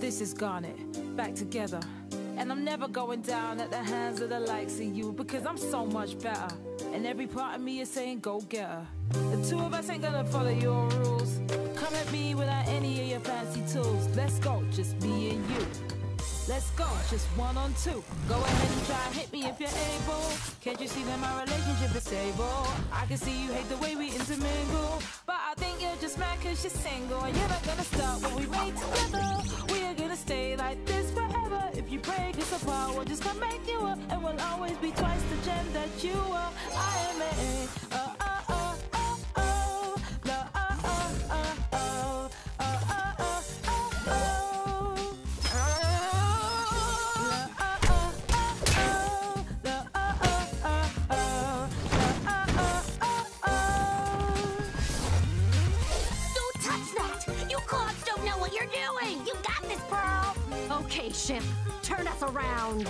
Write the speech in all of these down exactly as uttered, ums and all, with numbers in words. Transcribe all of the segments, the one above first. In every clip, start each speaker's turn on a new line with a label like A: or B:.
A: This is Garnet, back together. And I'm never going down at the hands of the likes of you, because I'm so much better. And every part of me is saying go get her. The two of us ain't gonna follow your rules. Come at me without any of your fancy tools. Let's go, just me and you. Let's go, just one on two. Go ahead and try and hit me if you're able. Can't you see that my relationship is stable? I can see you hate the way we intermingle, but I think you're just mad cause you're single. And you're not gonna stop what we made together. We are gonna stay like this forever. If you break us apart, we'll just come make you up, and we'll always be twice the gem that you are. I am a, uh, uh, uh, uh, oh, la, uh, uh, uh, oh, uh, uh, uh, uh, oh.
B: You got this, Pearl! Okay, ship, turn us around.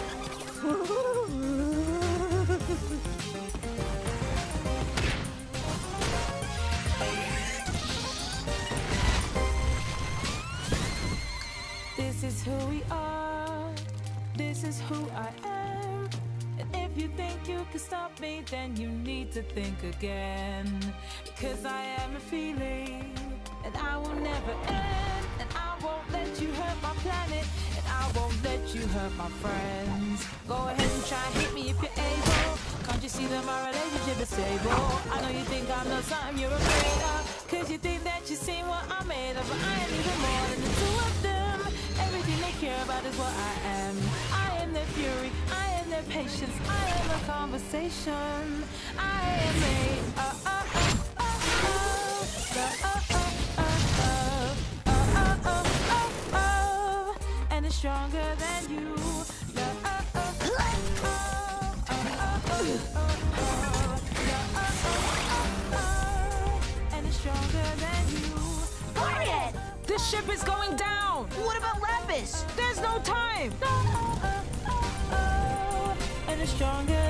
A: This is who we are. This is who I am. And if you think you can stop me, then you need to think again. Because I am a feeling, and I will never end. And I won't let you hurt my planet, and I won't let you hurt my friends. Go ahead and try and hit me if you're able. Can't you see that my relationship is stable? I know you think I'm not something you're afraid of, cause you think that you've seen what I'm made of. But I am even more than the two of them. Everything they care about is what I am. I am their fury, I am their patience, I am a conversation. I am a uh, uh, uh, uh, uh, uh, uh, uh. And it's stronger than you. And it's stronger than you.
B: Garnet!
A: This ship is going down.
B: What about Lapis?
A: There's no time. And it's stronger